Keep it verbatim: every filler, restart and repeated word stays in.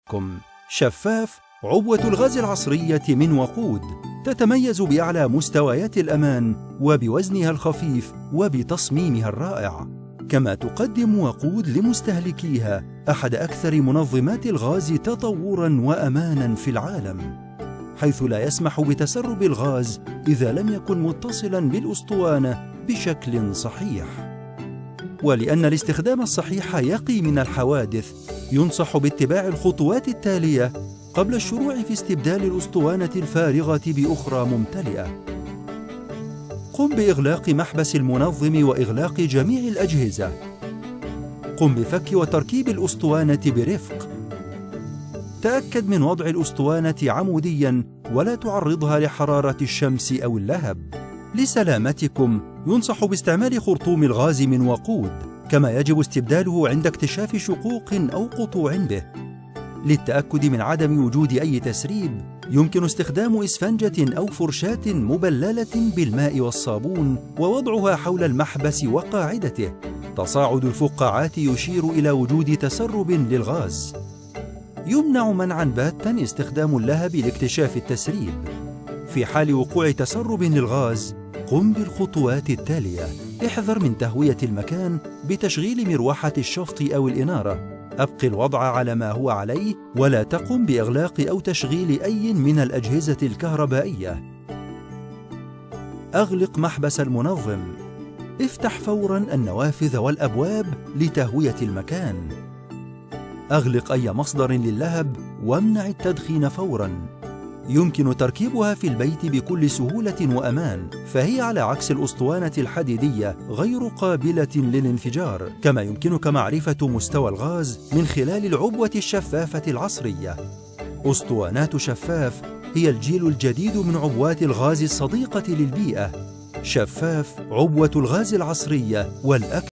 بكم. شفاف، عبوة الغاز العصرية من وقود، تتميز بأعلى مستويات الأمان وبوزنها الخفيف وبتصميمها الرائع، كما تقدم وقود لمستهلكيها أحد أكثر منظمات الغاز تطوراً وأماناً في العالم، حيث لا يسمح بتسرب الغاز إذا لم يكن متصلاً بالأسطوانة بشكل صحيح. ولأن الاستخدام الصحيح يقي من الحوادث، ينصح باتباع الخطوات التالية قبل الشروع في استبدال الأسطوانة الفارغة بأخرى ممتلئة. قم بإغلاق محبس المنظم وإغلاق جميع الأجهزة. قم بفك وتركيب الأسطوانة برفق. تأكد من وضع الأسطوانة عمودياً ولا تعرضها لحرارة الشمس أو اللهب. لسلامتكم ينصح باستعمال خرطوم الغاز من وقود، كما يجب استبداله عند اكتشاف شقوق أو قطوع به. للتأكد من عدم وجود أي تسريب، يمكن استخدام إسفنجة أو فرشاة مبللة بالماء والصابون ووضعها حول المحبس وقاعدته. تصاعد الفقاعات يشير إلى وجود تسرب للغاز. يمنع منعاً باتاً استخدام اللهب لاكتشاف التسريب. في حال وقوع تسرب للغاز، قم بالخطوات التالية. احذر من تهوية المكان بتشغيل مروحة الشفط أو الإنارة. أبق الوضع على ما هو عليه ولا تقم بإغلاق أو تشغيل أي من الأجهزة الكهربائية. أغلق محبس المنظم. افتح فوراً النوافذ والأبواب لتهوية المكان. أغلق أي مصدر للهب وامنع التدخين فوراً. يمكن تركيبها في البيت بكل سهولة وأمان، فهي على عكس الأسطوانة الحديدية غير قابلة للانفجار. كما يمكنك معرفة مستوى الغاز من خلال العبوة الشفافة العصرية. أسطوانات شفاف هي الجيل الجديد من عبوات الغاز الصديقة للبيئة. شفاف، عبوة الغاز العصرية والأكثر